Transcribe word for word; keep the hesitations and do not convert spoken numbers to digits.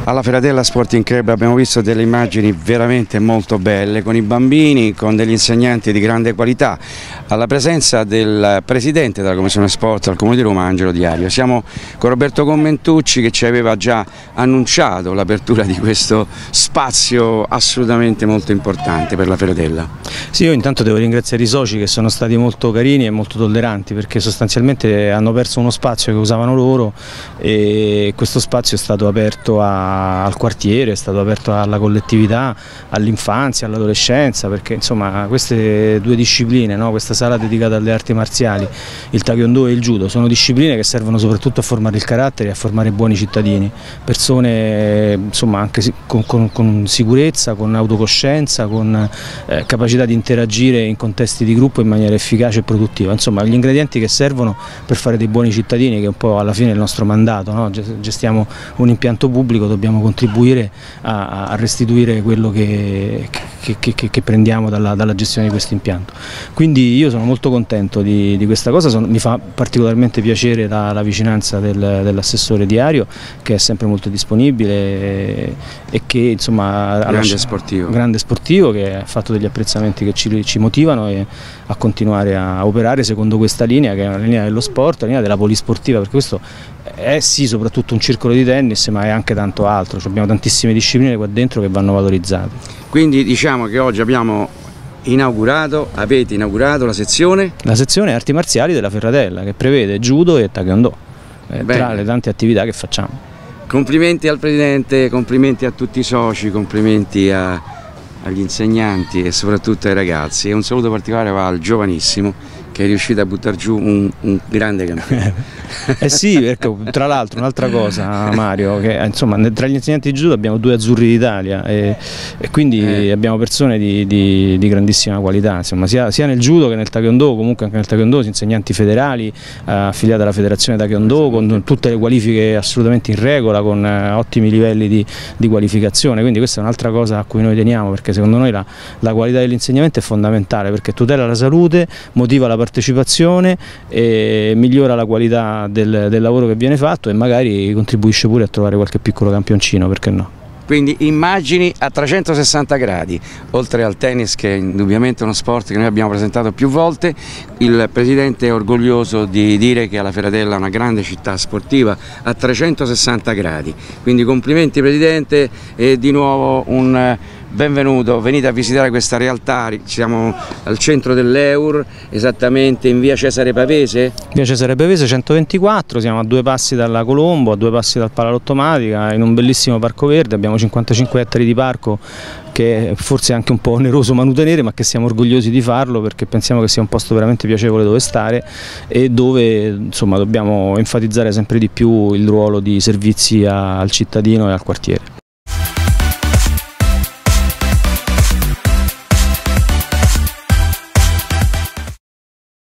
Alla Ferratella Sporting Club abbiamo visto delle immagini veramente molto belle, con i bambini, con degli insegnanti di grande qualità, alla presenza del presidente della Commissione Sport al Comune di Roma, Angelo Diario. Siamo con Roberto Commentucci, che ci aveva già annunciato l'apertura di questo spazio assolutamente molto importante per la Ferratella. Sì, io intanto devo ringraziare i soci, che sono stati molto carini e molto tolleranti, perché sostanzialmente hanno perso uno spazio che usavano loro e questo spazio è stato aperto a al quartiere, è stato aperto alla collettività, all'infanzia, all'adolescenza, perché insomma queste due discipline, no? Questa sala dedicata alle arti marziali, il taekwondo e il judo, sono discipline che servono soprattutto a formare il carattere e a formare buoni cittadini, persone insomma anche con, con, con sicurezza, con autocoscienza, con eh, capacità di interagire in contesti di gruppo in maniera efficace e produttiva, insomma gli ingredienti che servono per fare dei buoni cittadini, che è un po' alla fine il nostro mandato, no? Gestiamo un impianto pubblico, dobbiamo contribuire a, a restituire quello che, che, che, che prendiamo dalla, dalla gestione di questo impianto. Quindi io sono molto contento di, di questa cosa, sono, mi fa particolarmente piacere la, la vicinanza del, dell'assessore Diario, che è sempre molto disponibile e, e che insomma grande, lascia, sportivo. grande sportivo, che ha fatto degli apprezzamenti che ci, ci motivano e, a continuare a operare secondo questa linea, che è una linea dello sport, la linea della polisportiva, perché questo è sì soprattutto un circolo di tennis, ma è anche tanto altro, cioè, abbiamo tantissime discipline qua dentro che vanno valorizzate. Quindi diciamo che oggi abbiamo inaugurato, avete inaugurato la sezione? La sezione arti marziali della Ferratella, che prevede judo e taekwondo, eh, tra le tante attività che facciamo. Complimenti al presidente, complimenti a tutti i soci, complimenti a, agli insegnanti e soprattutto ai ragazzi, e un saluto particolare va al giovanissimo che è riuscito a buttare giù un, un grande campione. Eh sì, perché tra l'altro un'altra cosa, Mario, che insomma tra gli insegnanti di judo abbiamo due azzurri d'Italia e, e quindi eh. abbiamo persone di, di, di grandissima qualità, insomma, sia, sia nel judo che nel taekwondo, comunque anche nel taekwondo insegnanti federali, eh, affiliati alla federazione taekwondo, con tutte le qualifiche assolutamente in regola, con eh, ottimi livelli di, di qualificazione, quindi questa è un'altra cosa a cui noi teniamo, perché secondo noi la, la qualità dell'insegnamento è fondamentale, perché tutela la salute, motiva la partecipazione e migliora la qualità del, del lavoro che viene fatto e magari contribuisce pure a trovare qualche piccolo campioncino, perché no? Quindi immagini a trecentosessanta gradi, oltre al tennis, che è indubbiamente uno sport che noi abbiamo presentato più volte. Il Presidente è orgoglioso di dire che alla Ferratella è una grande città sportiva a trecentosessanta gradi, quindi complimenti Presidente e di nuovo un benvenuto, venite a visitare questa realtà. Siamo al centro dell'Eur, esattamente in via Cesare Pavese? Via Cesare Pavese centoventiquattro, siamo a due passi dalla Colombo, a due passi dal Palalottomatica, in un bellissimo parco verde, abbiamo cinquantacinque ettari di parco che forse è anche un po' oneroso manutenere, ma che siamo orgogliosi di farlo perché pensiamo che sia un posto veramente piacevole dove stare e dove insomma dobbiamo enfatizzare sempre di più il ruolo di servizi al cittadino e al quartiere.